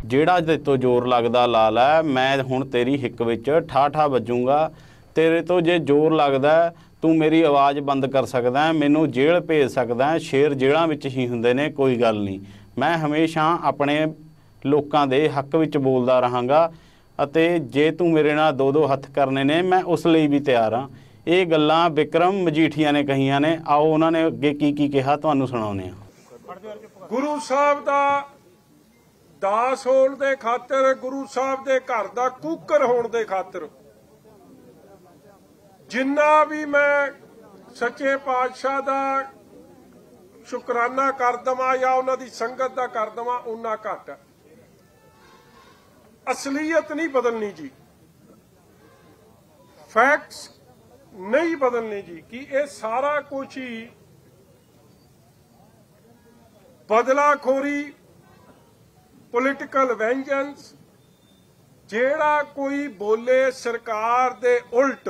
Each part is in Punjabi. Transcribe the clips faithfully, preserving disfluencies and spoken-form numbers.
ਜਿਹੜਾ ਤੇ ਤੋਂ ਜ਼ੋਰ ਲੱਗਦਾ ਲਾ ਲੈ, ਮੈਂ ਹੁਣ ਤੇਰੀ ਹਿੱਕ ਵਿੱਚ ਠਾ ਠਾ ਵੱਜੂਗਾ। ਤੇਰੇ ਤੋਂ ਜੇ ਜ਼ੋਰ ਲੱਗਦਾ ਤੂੰ ਮੇਰੀ ਆਵਾਜ਼ ਬੰਦ ਕਰ ਸਕਦਾ, ਮੈਨੂੰ ਜੇਲ੍ਹ ਭੇਜ ਸਕਦਾ। ਸ਼ੇਰ ਜੇਲ੍ਹਾਂ ਵਿੱਚ ਹੀ ਹੁੰਦੇ ਨੇ, ਕੋਈ ਗੱਲ ਨਹੀਂ। ਮੈਂ ਹਮੇਸ਼ਾ ਆਪਣੇ ਲੋਕਾਂ ਦੇ ਹੱਕ ਵਿੱਚ ਬੋਲਦਾ ਰਹਾਂਗਾ ਅਤੇ ਜੇ ਤੂੰ ਮੇਰੇ ਨਾਲ ਦੋ ਦੋ ਹੱਥ ਕਰਨੇ ਨੇ ਮੈਂ ਉਸ ਲਈ ਵੀ ਤਿਆਰ ਹਾਂ। ਇਹ ਗੱਲਾਂ ਵਿਕਰਮ ਮਜੀਠੀਆ ਨੇ ਕਹੀਆਂ ਨੇ। ਆਓ ਉਹਨਾਂ ਨੇ ਅੱਗੇ ਕੀ ਕੀ ਕਿਹਾ ਤੁਹਾਨੂੰ ਸੁਣਾਉਂਦੇ ਹਾਂ। ਗੁਰੂ ਸਾਹਿਬ ਦਾ ਦਾਸ ਹੋਣ ਦੇ ਖਾਤਰ, ਗੁਰੂ ਸਾਹਿਬ ਦੇ ਘਰ ਦਾ ਕੂਕਰ ਹੋਣ ਦੇ ਖਾਤਰ ਜਿੰਨਾ ਵੀ ਮੈਂ ਸੱਚੇ ਪਾਤਸ਼ਾਹ ਦਾ ਸ਼ੁਕਰਾਨਾ ਕਰ ਦੇਵਾਂ ਜਾਂ ਉਹਨਾਂ ਦੀ ਸੰਗਤ ਦਾ ਕਰ ਦੇਵਾਂ ਉਨਾ ਘੱਟ ਹੈ। ਅਸਲੀਅਤ ਨਹੀਂ ਬਦਲਣੀ ਜੀ, ਫੈਕਟਸ ਨਹੀਂ ਬਦਲਣੇ ਜੀ, ਕਿ ਇਹ ਸਾਰਾ ਕੁਝ ਹੀ ਬਦਲਾਖੋਰੀ, ਪੋਲੀਟੀਕਲ ਵੈਂਜੈਂਸ, ਜਿਹੜਾ ਕੋਈ ਬੋਲੇ ਸਰਕਾਰ ਦੇ ਉਲਟ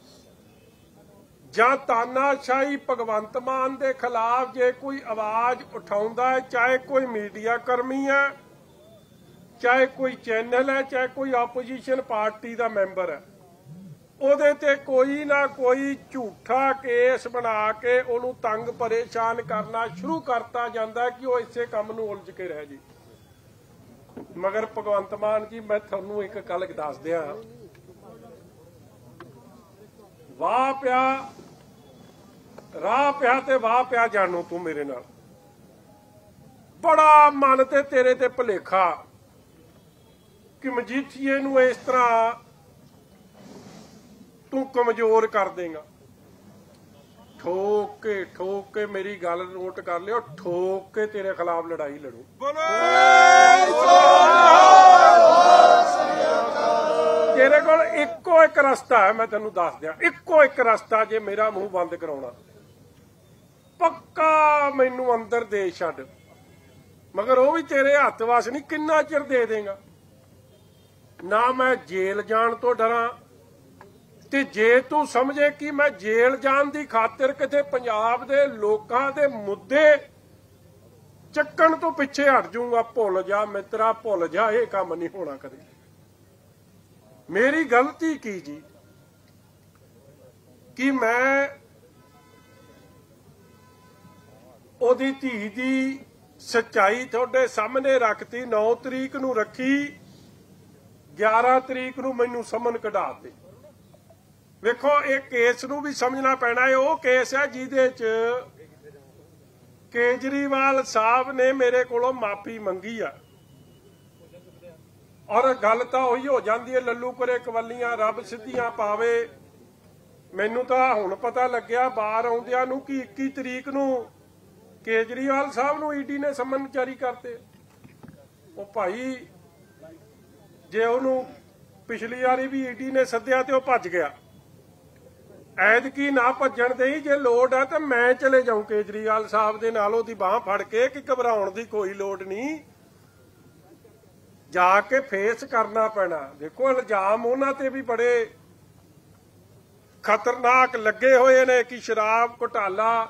ਜਾਂ ਤਾਨਾਸ਼ਾਹੀ ਭਗਵੰਤ ਮਾਨ ਦੇ ਖਿਲਾਫ ਜੇ ਕੋਈ ਆਵਾਜ਼ ਉਠਾਉਂਦਾ ਹੈ, ਚਾਹੇ ਕੋਈ ਮੀਡੀਆ ਕਰਮੀ ਹੈ, ਚਾਹੇ ਕੋਈ ਚੈਨਲ ਹੈ, ਚਾਹੇ ਕੋਈ ਆਪੋਜੀਸ਼ਨ ਪਾਰਟੀ ਦਾ ਮੈਂਬਰ ਹੈ, ਉਹਦੇ ਤੇ ਕੋਈ ਨਾ ਕੋਈ ਝੂਠਾ ਕੇਸ ਬਣਾ ਕੇ ਉਹਨੂੰ ਤੰਗ ਪਰੇਸ਼ਾਨ ਕਰਨਾ ਸ਼ੁਰੂ ਕਰਤਾ ਜਾਂਦਾ ਕਿ ਉਹ ਇਸੇ ਕੰਮ ਨੂੰ ਉਲਝ ਕੇ ਰਹਿ ਜੀ। ਮਗਰ ਭਗਵੰਤ ਮਾਨ ਜੀ, ਮੈਂ ਤੁਹਾਨੂੰ ਇੱਕ ਗੱਲ ਦੱਸ ਦਿਆਂ, ਵਾਹ ਪਿਆ ਰਾਹ ਪਿਆ ਤੇ ਵਾਹ ਪਿਆ ਜਾਣੋ ਤੂੰ ਮੇਰੇ ਨਾਲ। ਬੜਾ ਮਨ ਤੇ ਤੇਰੇ ਤੇ ਭੁਲੇਖਾ ਕਿ ਮਜੀਠੀਏ ਨੂੰ ਇਸ ਤਰ੍ਹਾਂ ਤੂੰ ਕਮਜ਼ੋਰ ਕਰ ਦੇਗਾ। ਠੋਕ ਕੇ ਠੋਕ ਕੇ ਮੇਰੀ ਗੱਲ ਨੋਟ ਕਰ ਲਿਓ, ਠੋਕ ਕੇ ਤੇਰੇ ਖਿਲਾਫ ਲੜਾਈ ਲੜੂ। ਤੇਰੇ ਕੋਲ ਇੱਕੋ ਇੱਕ ਰਸਤਾ ਹੈ, ਮੈਂ ਤੈਨੂੰ ਦੱਸ ਦਿਆਂ, ਇੱਕੋ ਇੱਕ ਰਸਤਾ। ਜੇ ਮੇਰਾ ਮੂੰਹ ਬੰਦ ਕਰਾਉਣਾ, ਪੱਕਾ ਮੈਨੂੰ ਅੰਦਰ ਦੇ ਛੱਡ, ਮਗਰ ਉਹ ਵੀ ਤੇਰੇ ਹੱਥ ਵਸ ਨਹੀਂ। ਕਿੰਨਾ ਚਿਰ ਦੇ ਦੇਗਾ? ਨਾ ਮੈਂ ਜੇਲ੍ਹ ਜਾਣ ਤੋਂ ਡਰਾਂ, ਤੇ ਜੇ ਤੂੰ ਸਮਝੇ ਕਿ ਮੈਂ ਜੇਲ੍ਹ ਜਾਣ ਦੀ ਖਾਤਰ ਕਿਤੇ ਪੰਜਾਬ ਦੇ ਲੋਕਾਂ ਦੇ ਮੁੱਦੇ ਚੱਕਣ ਤੋਂ ਪਿੱਛੇ ਹਟ ਜਾਊਂਗਾ, ਭੁੱਲ ਜਾ ਮਿੱਤਰਾ, ਭੁੱਲ ਜਾ। ਇਹ ਕੰਮ ਨਹੀਂ ਹੋਣਾ ਕਦੇ। ਮੇਰੀ ਗਲਤੀ ਕੀ ਜੀ ਕਿ ਮੈਂ ਉਹਦੀ ਧੀ ਦੀ ਸੱਚਾਈ ਤੁਹਾਡੇ ਸਾਹਮਣੇ ਰੱਖਤੀ। ਨੌ ਤਰੀਕ ਨੂੰ ਰੱਖੀ, ਗਿਆਰਾਂ ਤਰੀਕ ਨੂੰ ਮੈਨੂੰ ਸਮਨ ਕਢਾ ਦੇ। ਵੇਖੋ, ਇਹ ਕੇਸ ਨੂੰ ਵੀ ਸਮਝਣਾ ਪੈਣਾ ਹੈ। ਉਹ ਕੇਸ ਹੈ ਜਿਹਦੇ ਚ ਕੇਜਰੀਵਾਲ ਸਾਹਿਬ ਨੇ ਮੇਰੇ ਕੋਲੋਂ ਮਾਫੀ ਮੰਗੀ ਆ, ਔਰ ਗੱਲ ਤਾਂ ਉਹੀ ਹੋ ਜਾਂਦੀ ਹੈ, ਲੱਲੂ ਕਰੇ ਕਵੱਲੀਆਂ ਰੱਬ ਸਿੱਧੀਆਂ ਪਾਵੇ। ਮੈਨੂੰ ਤਾਂ ਹੁਣ ਪਤਾ ਲੱਗਿਆ ਬਾਹਰ ਆਉਂਦਿਆਂ ਨੂੰ ਕਿ ਇੱਕੀ ਤਰੀਕ ਨੂੰ ਕੇਜਰੀਵਾਲ ਸਾਹਿਬ ਨੂੰ ਈਡੀ ਨੇ ਸਮਨ ਜਾਰੀ ਕਰਤੇ। ਉਹ ਭਾਈ, ਜੇ ਉਹਨੂੰ ਪਿਛਲੀ ਵਾਰੀ ਵੀ ਈਡੀ ਨੇ ਸੱਦਿਆ ਤੇ ਉਹ ਭੱਜ ਗਿਆ, ਐਤਕੀ ਨਾ ਭੱਜਣ ਦੇਈ। ਜੇ ਲੋੜ ਆ ਤਾਂ ਮੈਂ ਚਲੇ ਜਾਊਂ ਕੇਜਰੀਵਾਲ ਸਾਹਿਬ ਦੇ ਨਾਲ, ਉਹਦੀ ਬਾਹ ਫੜ ਕੇ, ਕਿ ਘਬਰਾਉਣ ਦੀ ਕੋਈ ਲੋੜ ਨਹੀਂ, ਜਾ ਕੇ ਫੇਸ ਕਰਨਾ ਪੈਣਾ। ਦੇਖੋ, ਇਲਜ਼ਾਮ ਉਹਨਾਂ ਤੇ ਵੀ ਬੜੇ ਖਤਰਨਾਕ ਲੱਗੇ ਹੋਏ ਨੇ ਕਿ ਸ਼ਰਾਬ ਘੁਟਾਲਾ,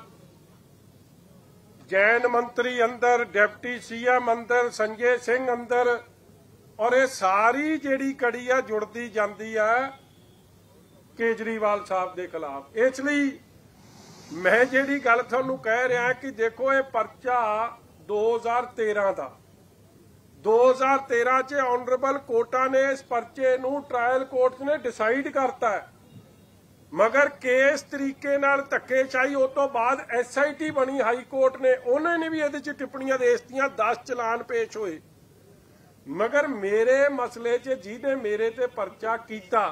ਜੈਨ ਮੰਤਰੀ ਅੰਦਰ, ਡਿਪਟੀ ਸੀਐਮ ਅੰਦਰ, ਸੰਜੇ ਸਿੰਘ ਅੰਦਰ, ਔਰ ਇਹ ਸਾਰੀ ਜਿਹੜੀ ਕੜੀ ਆ ਜੁੜਦੀ ਜਾਂਦੀ ਆ ਕੇਜਰੀਵਾਲ ਸਾਹਿਬ ਦੇ ਖਿਲਾਫ। ਇਸ ਲਈ ਮੈਂ ਜਿਹੜੀ ਗੱਲ ਤੁਹਾਨੂੰ ਕਹਿ ਰਿਹਾ ਕਿ ਦੇਖੋ, ਇਹ ਪਰਚਾ ਦੋ ਹਜ਼ਾਰ ਤੇਰਾਂ ਦਾ, ਦੋ ਹਜ਼ਾਰ ਤੇਰਾਂ ਚ ਆਨਰੇਬਲ ਕੋਰਟਾਂ ਨੇ ਇਸ ਪਰਚੇ ਨੂੰ ਟ੍ਰਾਇਲ ਕੋਰਟ ਨੇ ਡਿਸਾਈਡ ਕਰਤਾ ਹੈ, ਮਗਰ ਕੇਸ ਤਰੀਕੇ ਨਾਲ ਧੱਕੇਸ਼ਾਹੀ। ਉਸ ਤੋਂ ਬਾਅਦ ਐਸ ਆਈ ਟੀ ਬਣੀ ਹਾਈ ਕੋਰਟ ਨੇ, ਉਹਨਾਂ ਨੇ ਵੀ ਇਹਦੇ ਚ ਟਿੱਪਣੀਆਂ ਦੇ ਦਿੱਤੀਆਂ, ਦਸ ਚਲਾਨ ਪੇਸ਼ ਹੋਏ। ਮਗਰ ਮੇਰੇ ਮਸਲੇ ਚ ਜਿਹਨੇ ਮੇਰੇ ਤੇ ਪਰਚਾ ਕੀਤਾ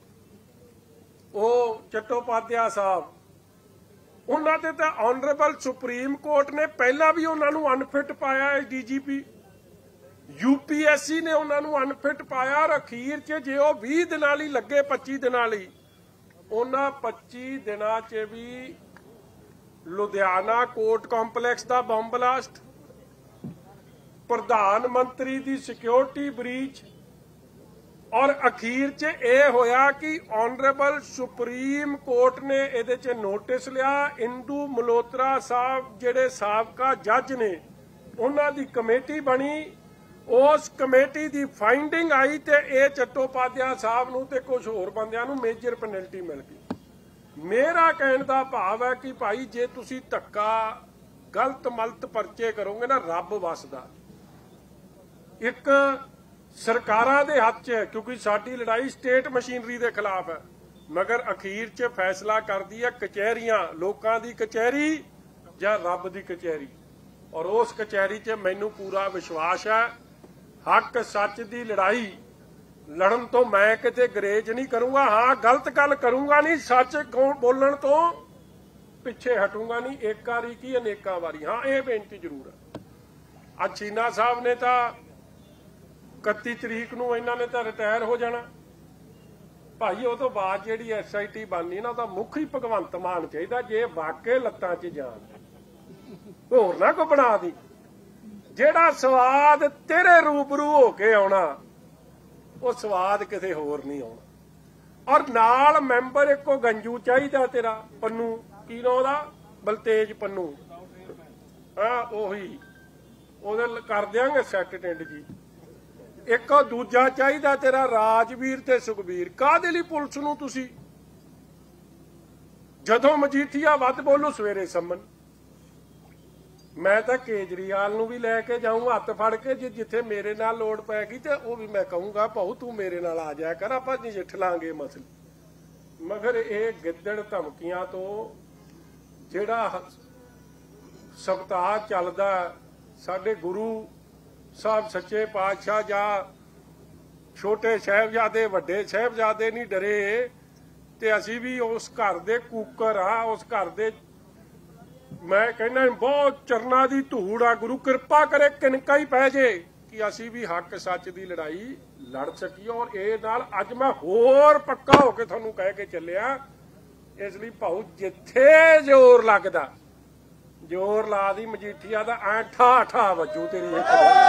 ਉਹ ਚੱਟੋਪਾਧਿਆ ਸਾਹਿਬ, ਉਹਨਾਂ ਤੇ ਤਾਂ ਆਨਰੇਬਲ ਸੁਪਰੀਮ ਕੋਰਟ ਨੇ ਪਹਿਲਾਂ ਵੀ ਉਹਨਾਂ ਨੂੰ ਅਨਫਿਟ ਪਾਇਆ ਹੈ। ਡੀ ਜੀ ਪੀ ਯੂਪੀਐਸਸੀ ਨੇ ਉਹਨਾਂ ਨੂੰ ਅਨਫਿਟ ਪਾਇਆ। ਅਖੀਰ ਚ ਜੇ ਉਹ ਵੀਹ ਦਿਨਾਂ ਲਈ ਲੱਗੇ, ਪੱਚੀ ਦਿਨਾਂ ਲਈ, ਉਹਨਾਂ ਪੱਚੀ ਦਿਨਾਂ ਚ ਵੀ ਲੁਧਿਆਣਾ ਕੋਰਟ ਕੰਪਲੈਕਸ ਦਾ ਬੰਬ ਬਲਾਸਟ, ਪ੍ਰਧਾਨ ਮੰਤਰੀ ਦੀ ਸਿਕਿਉਰਿਟੀ ਬ੍ਰੀਚ, ਔਰ ਅਖੀਰ ਚ ਇਹ ਹੋਇਆ ਕਿ ਆਨਰੇਬਲ ਸੁਪਰੀਮ ਕੋਰਟ ਨੇ ਇਹਦੇ ਚ ਨੋਟਿਸ ਲਿਆ। ਇੰਦੂ ਮਲਹੋਤਰਾ ਸਾਹਿਬ ਜਿਹੜੇ ਸਾਬਕਾ ਜੱਜ ਨੇ, ਉਹਨਾਂ ਦੀ ਕਮੇਟੀ ਬਣੀ, ਉਸ ਕਮੇਟੀ ਦੀ ਫਾਈਂਡਿੰਗ ਆਈ ਤੇ ਇਹ ਚੱਟੋਪਾਧਿਆ ਸਾਹਿਬ ਨੂੰ ਤੇ ਕੁਝ ਹੋਰ ਬੰਦਿਆਂ ਨੂੰ ਮੇਜਰ ਪੈਨਲਟੀ ਮਿਲ ਗਈ। ਮੇਰਾ ਕਹਿਣ ਦਾ ਭਾਵ ਹੈ ਕਿ ਭਾਈ ਜੇ ਤੁਸੀਂ ਧੱਕਾ ਗਲਤ ਮਲਤ ਪਰਚੇ ਕਰੋਗੇ ਨਾ, ਰੱਬ ਵਸਦਾ। ਇੱਕ ਸਰਕਾਰਾਂ ਦੇ ਹੱਥ 'ਚ ਹੈ, ਕਿਉਂਕਿ ਸਾਡੀ ਲੜਾਈ ਸਟੇਟ ਮਸ਼ੀਨਰੀ ਦੇ ਖਿਲਾਫ ਹੈ, ਮਗਰ ਅਖੀਰ 'ਚ ਫੈਸਲਾ ਕਰਦੀ ਹੈ ਕਚਹਿਰੀਆਂ, ਲੋਕਾਂ ਦੀ ਕਚਹਿਰੀ ਜਾਂ ਰੱਬ ਦੀ ਕਚਹਿਰੀ। ਔਰ ਉਸ ਕਚਹਿਰੀ 'ਚ ਮੈਨੂੰ ਪੂਰਾ ਵਿਸ਼ਵਾਸ ਹੈ। ਹੱਕ ਸੱਚ ਦੀ ਲੜਾਈ ਲੜਨ ਤੋਂ ਮੈਂ ਕਿਤੇ ਗਰੇਜ ਨਹੀਂ ਕਰੂੰਗਾ। ਹਾਂ, ਗਲਤ ਗੱਲ ਕਰੂੰਗਾ ਨਹੀਂ, ਸੱਚ ਬੋਲਣ ਤੋਂ ਪਿੱਛੇ ਹਟੂੰਗਾ ਨਹੀਂ। ਇੱਕ ਵਾਰੀ ਕੀ ਅਨੇਕਾਂ ਵਾਰੀ। ਹਾਂ, ਇਹ ਬੇਨਤੀ ਜ਼ਰੂਰ ਹੈ। ਅੱਜ ਚੀਨਾ ਸਾਹਿਬ ਨੇ ਤਾਂ ਇਕੱਤੀ ਤਰੀਕ ਨੂੰ ਇਹਨਾਂ ਨੇ ਤਾਂ ਰਿਟਾਇਰ ਹੋ ਜਾਣਾ ਭਾਈ। ਉਹ ਤੋਂ ਬਾਅਦ ਜਿਹੜੀ ਐਸ ਆਈ ਟੀ ਬਣਨੀ ਨਾ, ਉਹਦਾ ਮੁੱਖ ਹੀ ਭਗਵੰਤ ਮਾਨ ਚਾਹੀਦਾ। ਜੇ ਵਾਕਈ ਲੱਤਾਂ 'ਚ ਜਾਣ, ਹੋਰ ਨਾ ਕੋ ਬਣਾ ਦੀ। ਜਿਹੜਾ ਸਵਾਦ ਤੇਰੇ ਰੂਬਰੂ ਹੋ ਕੇ ਆਉਣਾ, ਉਹ ਸਵਾਦ ਕਿਸੇ ਹੋਰ ਨਹੀਂ ਆਉਣਾ। ਔਰ ਨਾਲ ਮੈਂਬਰ ਇੱਕੋ ਗੰਜੂ ਚਾਹੀਦਾ ਤੇਰਾ, ਪੰਨੂ ਕੀ ਨਾਂ ਉਹਦਾ, ਬਲਤੇਜ ਪੰਨੂ। ਹਾਂ, ਉਹੀ ਉਹਦੇ ਕਰ ਦਿਆਂਗੇ ਸੈੱਟ ਟਿੰਡ ਜੀ। ਇੱਕ ਦੂਜਾ ਚਾਹੀਦਾ ਤੇਰਾ ਰਾਜਵੀਰ ਤੇ ਸੁਖਬੀਰ। ਕਾਹਦੇ ਲਈ ਪੁਲਿਸ ਨੂੰ ਤੁਸੀਂ, ਜਦੋਂ ਮਜੀਠੀਆ ਵੱਧ ਬੋਲੂ ਸਵੇਰੇ ਸੰਮਨ। ਮੈਂ ਤਾਂ ਕੇਜਰੀਵਾਲ ਨੂੰ ਵੀ ਲੈ ਕੇ ਜਾਊਂ ਹੱਥ ਫੜ ਕੇ, ਜੇ ਜਿੱਥੇ ਮੇਰੇ ਨਾਲ ਲੋੜ ਪੈ ਗਈ ਤੇ ਉਹ ਵੀ ਮੈਂ ਕਹੂੰਗਾ ਭਾਊ ਤੂੰ ਮੇਰੇ ਨਾਲ ਆ ਜਾਇਆ ਕਰ, ਆਪਾਂ ਨਜਿੱਠ ਲਾਂਗੇ ਮਸਲੇ। ਮਗਰ ਇਹ ਗਿੱਦੜ ਧਮਕੀਆਂ ਤੋਂ ਜਿਹੜਾ ਸਬਤਾਹ ਚੱਲਦਾ, ਸਾਡੇ ਗੁਰੂ ਸਾਹਿਬ ਸੱਚੇ ਪਾਤਸ਼ਾਹ ਜਾਂ ਛੋਟੇ ਸਾਹਿਬਜ਼ਾਦੇ ਵੱਡੇ ਸਾਹਿਬਜ਼ਾਦੇ ਨਹੀਂ ਡਰੇ, ਤੇ ਅਸੀਂ ਵੀ ਉਸ ਘਰ ਦੇ ਕੂਕਰ ਆ। ਉਸ ਘਰ ਦੇ ਮੈਂ ਕਹਿੰਦਾ ਬਹੁਤ ਚਰਨਾਂ ਦੀ ਧੂੜ ਆ। ਗੁਰੂ ਕਿਰਪਾ ਕਰੇ ਕਿਨਕਾ ਹੀ ਪੈ ਜੇ ਕਿ ਅਸੀਂ ਵੀ ਹੱਕ ਸੱਚ ਦੀ ਲੜਾਈ ਲੜ ਸਕੀਏ। ਔਰ ਇਹ ਨਾਲ ਅੱਜ ਮੈਂ ਹੋਰ ਪੱਕਾ ਹੋ ਕੇ ਤੁਹਾਨੂੰ ਕਹਿ ਕੇ ਚੱਲਿਆ, ਇਸ ਲਈ ਭਾਊ ਜਿੱਥੇ ਜ਼ੋਰ ਲੱਗਦਾ ਜ਼ੋਰ ਲਾ ਦੀ। ਮਜੀਠੀਆ ਦਾ ਐ ਠਾ ਠਾ ਵੱਜੂ ਤੇਰੀ।